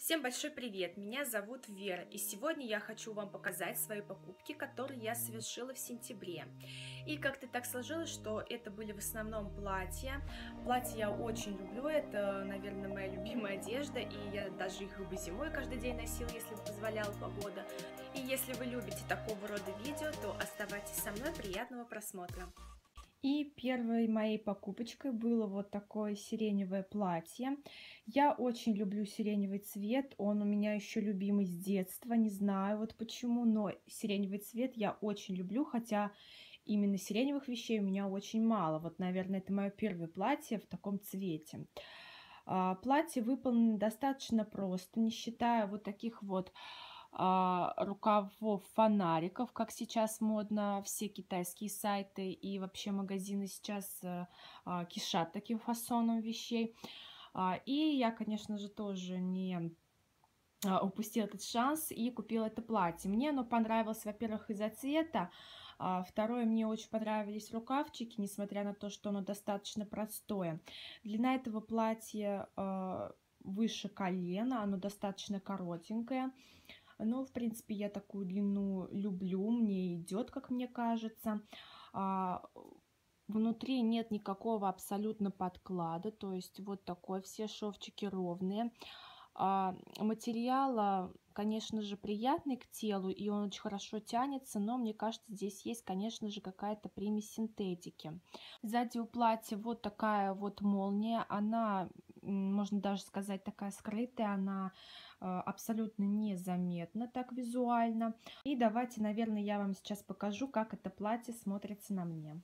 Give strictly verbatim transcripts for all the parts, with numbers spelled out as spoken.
Всем большой привет! Меня зовут Вера, и сегодня я хочу вам показать свои покупки, которые я совершила в сентябре. И как-то так сложилось, что это были в основном платья. Платья я очень люблю, это, наверное, моя любимая одежда, и я даже их бы зимой каждый день носила, если бы позволяла погода. И если вы любите такого рода видео, то оставайтесь со мной, приятного просмотра! И первой моей покупочкой было вот такое сиреневое платье. Я очень люблю сиреневый цвет, он у меня еще любимый с детства, не знаю вот почему, но сиреневый цвет я очень люблю, хотя именно сиреневых вещей у меня очень мало. Вот, наверное, это мое первое платье в таком цвете. Платье выполнено достаточно просто, не считая вот таких вот рукавов фонариков, как сейчас модно, все китайские сайты и вообще магазины сейчас кишат таким фасоном вещей. И я, конечно же, тоже не упустила этот шанс и купила это платье. Мне оно понравилось, во-первых, из-за цвета, второе, мне очень понравились рукавчики, несмотря на то, что оно достаточно простое. Длина этого платья выше колена, оно достаточно коротенькое. Но, в принципе, я такую длину люблю, мне идет, как мне кажется. Внутри нет никакого абсолютно подклада, то есть вот такой, все шовчики ровные. Материал, конечно же, приятный к телу, и он очень хорошо тянется, но мне кажется, здесь есть, конечно же, какая-то примесь синтетики. Сзади у платья вот такая вот молния, она, можно даже сказать, такая скрытая, она абсолютно незаметна так визуально. И давайте, наверное, я вам сейчас покажу, как это платье смотрится на мне.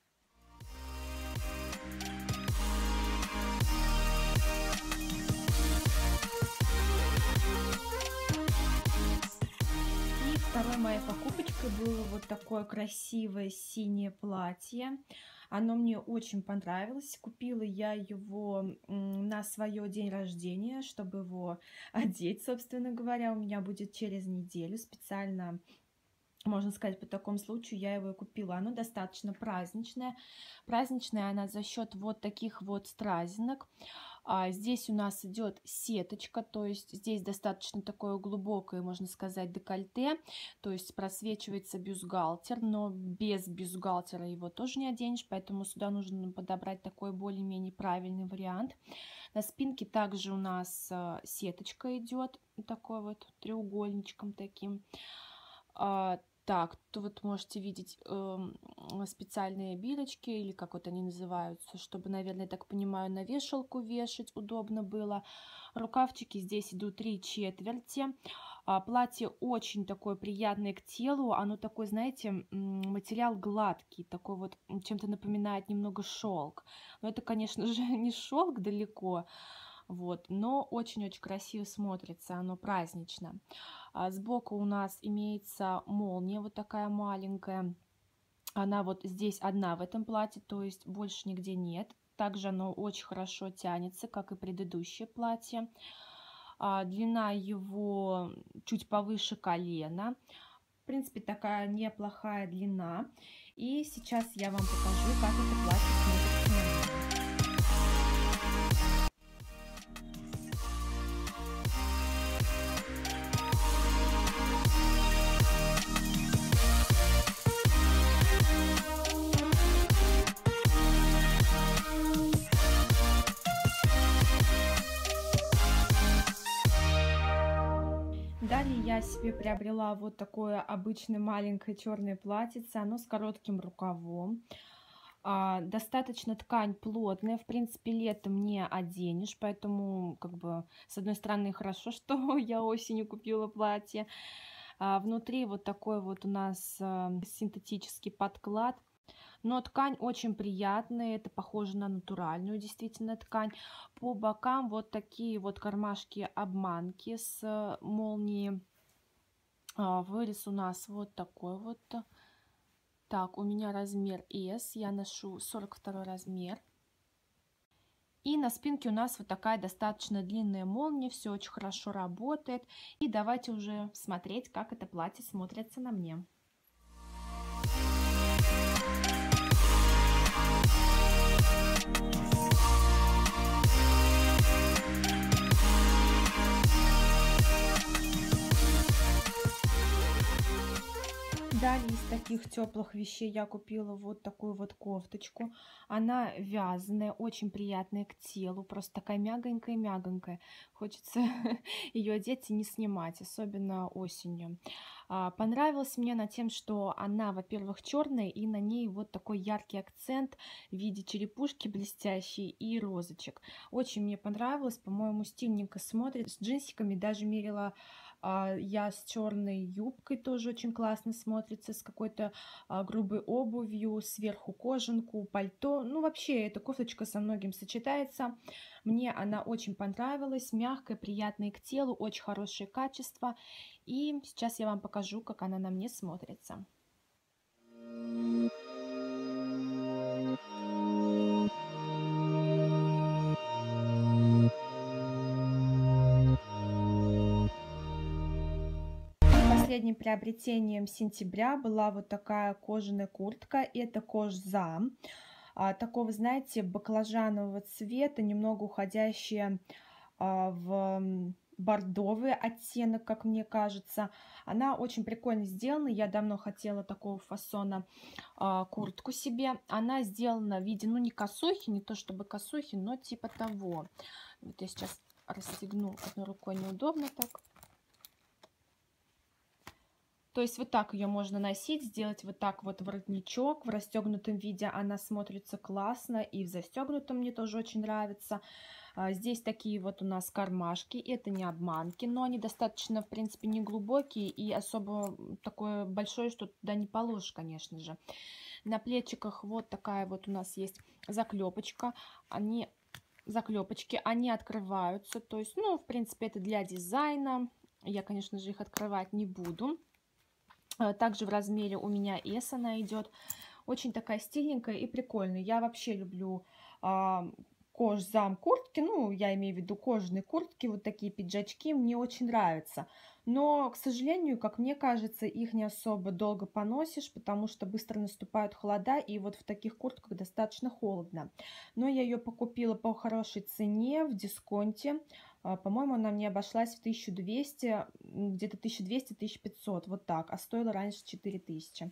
Второй моей покупочкой было вот такое красивое синее платье. Оно мне очень понравилось. Купила я его на свое день рождения, чтобы его одеть, собственно говоря. У меня будет через неделю. Специально, можно сказать, по такому случаю я его и купила. Оно достаточно праздничное. Праздничное она за счет вот таких вот стразинок. А здесь у нас идет сеточка, то есть здесь достаточно такое глубокое, можно сказать, декольте, то есть просвечивается бюстгальтер, но без бюстгальтера его тоже не оденешь, поэтому сюда нужно подобрать такой более-менее правильный вариант. На спинке также у нас сеточка идет, такой вот треугольничком таким. Так, то вот можете видеть э, специальные бирочки, или как вот они называются, чтобы, наверное, я так понимаю, на вешалку вешать удобно было. Рукавчики здесь идут три четверти. А, платье очень такое приятное к телу. Оно такой, знаете, материал гладкий, такой вот, чем-то напоминает немного шелк. Но это, конечно же, не шелк далеко. Вот, но очень-очень красиво смотрится, оно празднично. А сбоку у нас имеется молния вот такая маленькая. Она вот здесь одна в этом платье, то есть больше нигде нет. Также оно очень хорошо тянется, как и предыдущее платье. А длина его чуть повыше колена. В принципе, такая неплохая длина. И сейчас я вам покажу, как это платье смотрится на мне. Далее я себе приобрела вот такое обычное маленькое черное платьице, оно с коротким рукавом. А, достаточно ткань плотная, в принципе, летом не оденешь, поэтому, как бы, с одной стороны, хорошо, что я осенью купила платье. А, внутри вот такой вот у нас а, синтетический подклад. Но ткань очень приятная, это похоже на натуральную действительно ткань. По бокам вот такие вот кармашки-обманки с молнией. Вырез у нас вот такой вот. Так, у меня размер эс, я ношу сорок второй размер. И на спинке у нас вот такая достаточно длинная молния, все очень хорошо работает. И давайте уже смотреть, как это платье смотрится на мне. Далее из таких теплых вещей я купила вот такую вот кофточку. Она вязаная, очень приятная к телу, просто такая мягонькая-мягонькая. Хочется ее одеть и не снимать, особенно осенью. А, понравилась мне она тем, что она, во-первых, черная, и на ней вот такой яркий акцент в виде черепушки блестящей и розочек. Очень мне понравилось, по-моему, стильненько смотрится. С джинсиками даже мерила а, я с черной юбкой, тоже очень классно смотрится, с какой-то а, грубой обувью, сверху кожанку, пальто. Ну, вообще, эта кофточка со многим сочетается. Мне она очень понравилась, мягкая, приятная к телу, очень хорошее качество. И сейчас я вам покажу, как она на мне смотрится. Последним приобретением сентября была вот такая кожаная куртка. Это кожзам. А, такого, знаете, баклажанового цвета, немного уходящая а, в м, бордовый оттенок, как мне кажется. Она очень прикольно сделана. Я давно хотела такого фасона а, куртку себе. Она сделана в виде, ну, не косухи, не то чтобы косухи, но типа того. Вот я сейчас расстегну одной рукой, неудобно так. То есть вот так ее можно носить, сделать вот так вот воротничок. В расстегнутом виде она смотрится классно, и в застегнутом мне тоже очень нравится. А, Здесь такие вот у нас кармашки, это не обманки, но они достаточно, в принципе, не глубокие и особо такое большое, что туда не положишь, конечно же. На плечиках вот такая вот у нас есть заклепочка. Они заклепочки, они открываются, то есть, ну, в принципе, это для дизайна. Я, конечно же, их открывать не буду. Также в размере у меня эс она идет. Очень такая стильненькая и прикольная. Я вообще люблю а, кожзам куртки. Ну, я имею в виду кожаные куртки, вот такие пиджачки. Мне очень нравятся. Но, к сожалению, как мне кажется, их не особо долго поносишь, потому что быстро наступают холода, и вот в таких куртках достаточно холодно. Но я ее покупила по хорошей цене в дисконте. А, По-моему, она мне обошлась в тысячу двести, м, где-то тысяча двести — тысяча пятьсот, вот так, а стоила раньше четыре тысячи.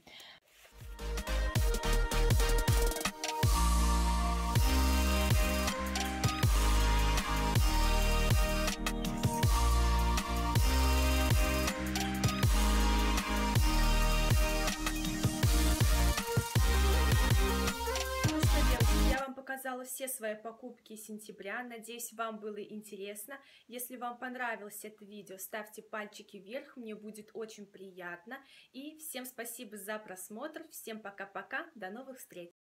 Ну что, девочки, я вам показала все свои покупки сентября. Надеюсь, вам было интересно. Если вам понравилось это видео, ставьте пальчики вверх, мне будет очень приятно. И всем спасибо за просмотр. Всем пока-пока, до новых встреч!